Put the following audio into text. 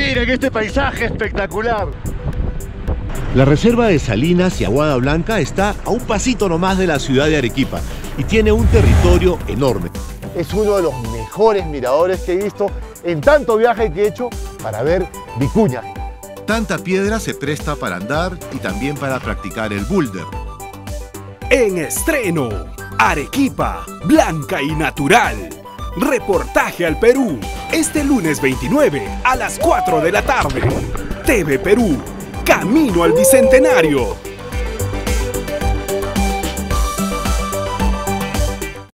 Miren este paisaje espectacular. La reserva de Salinas y Aguada Blanca está a un pasito nomás de la ciudad de Arequipa y tiene un territorio enorme. Es uno de los mejores miradores que he visto en tanto viaje que he hecho para ver vicuña. Tanta piedra se presta para andar y también para practicar el boulder. En estreno, Arequipa, blanca y natural. Reportaje al Perú, este lunes 29 a las 4 de la tarde. TV Perú, camino al Bicentenario.